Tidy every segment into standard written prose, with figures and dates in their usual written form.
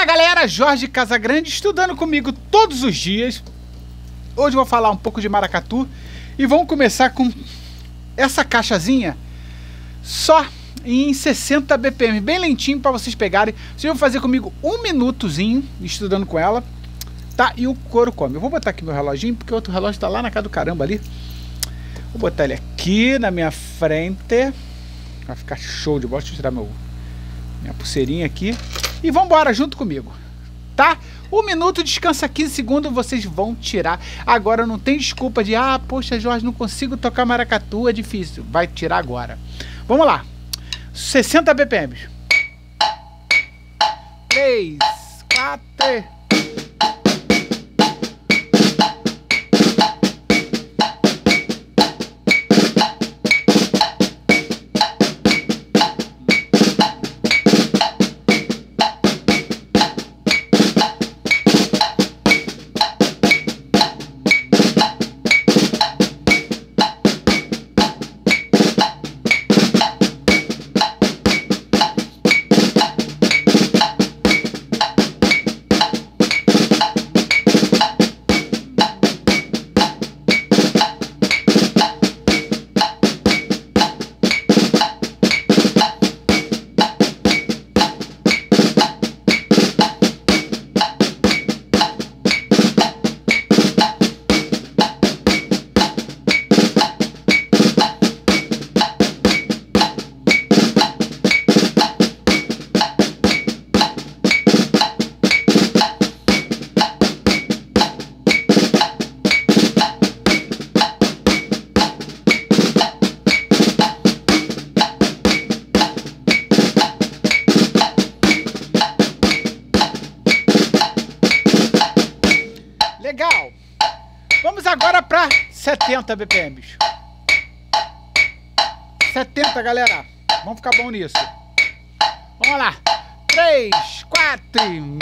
Galera, Jorge Casagrande estudando comigo todos os dias. Hoje eu vou falar um pouco de maracatu e vamos começar com essa caixazinha só em 60 BPM, bem lentinho para vocês pegarem. Vocês vão fazer comigo um minutozinho estudando com ela, tá? E o couro come. Eu vou botar aqui meu reloginho porque o outro relógio tá lá na casa do caramba ali. Vou botar ele aqui na minha frente. Vai ficar show de bola. Deixa eu tirar minha pulseirinha aqui. E vamos embora junto comigo, tá? Um minuto, descansa 15 segundos, vocês vão tirar. Agora não tem desculpa de, poxa, Jorge, não consigo tocar maracatu, é difícil. Vai tirar agora. Vamos lá. 60 BPM. 3, 4... Legal! Vamos agora para 70 BPM. 70, galera. Vamos ficar bom nisso. Vamos lá. 3, 4...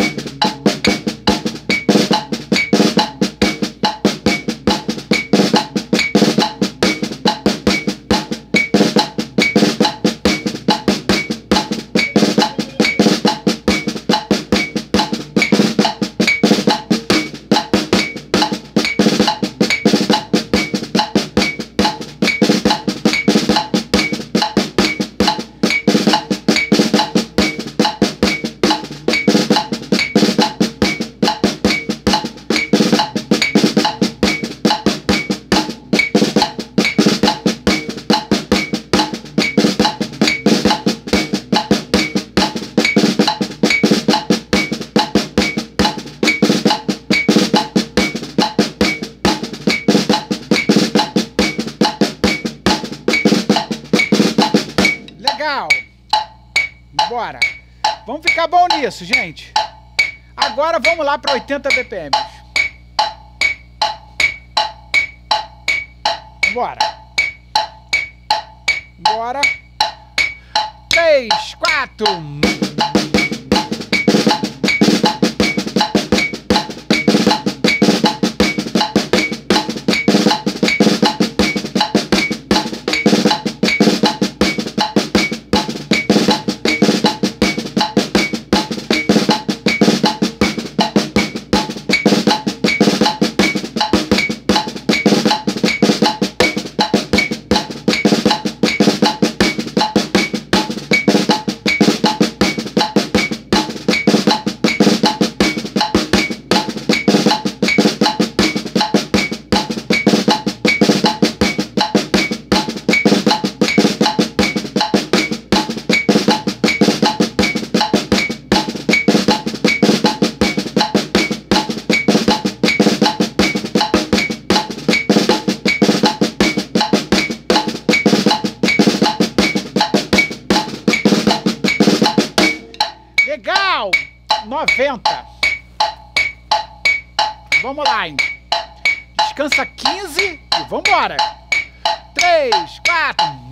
Bora. Vamos ficar bom nisso, gente. Agora vamos lá para 80 BPM. Bora. Bora. 3, 4... Legal! 90. Vamos lá, hein? Descansa 15 e vambora. 3, 4...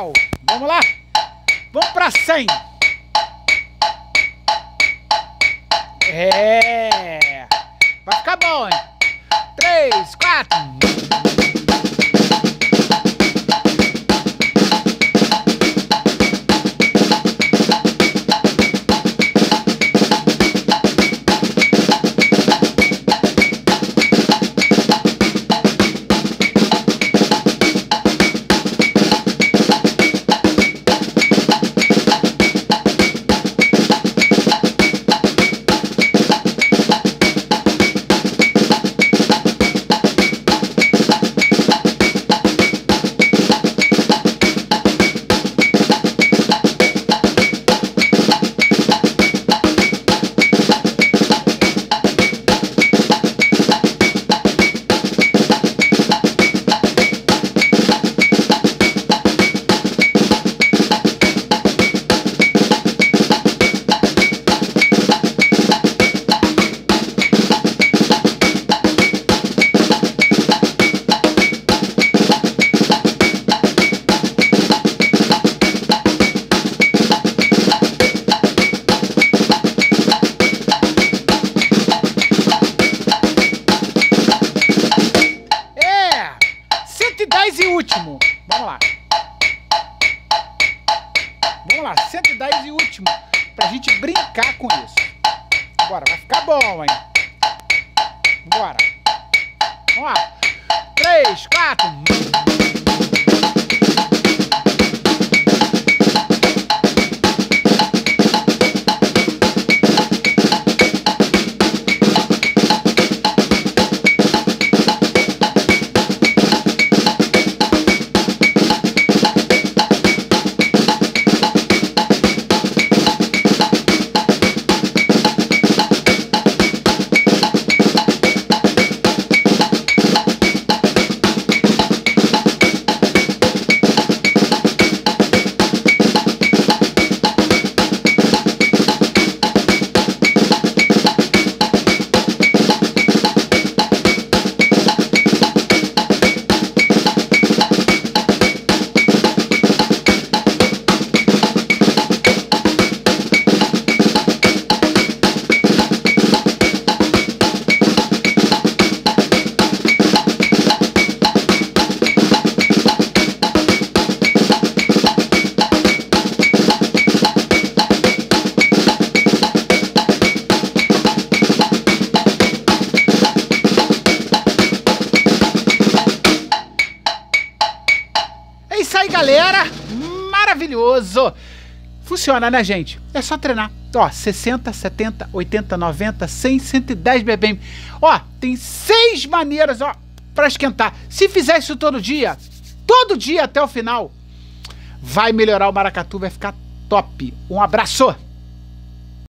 legal. Vamos lá. Vamos pra 100. É. Vai ficar bom, hein? 3, 4. E último. Vamos lá. Vamos lá, 110 e último. Pra gente brincar com isso. Bora, vai ficar bom, hein? Bora. Vamos lá. 3, 4. É isso aí, galera. Maravilhoso. Funciona, né, gente? É só treinar. Ó, 60, 70, 80, 90, 100, 110 BPM. Ó, tem 6 maneiras, ó, pra esquentar. Se fizer isso todo dia até o final, vai melhorar o maracatu, vai ficar top. Um abraço.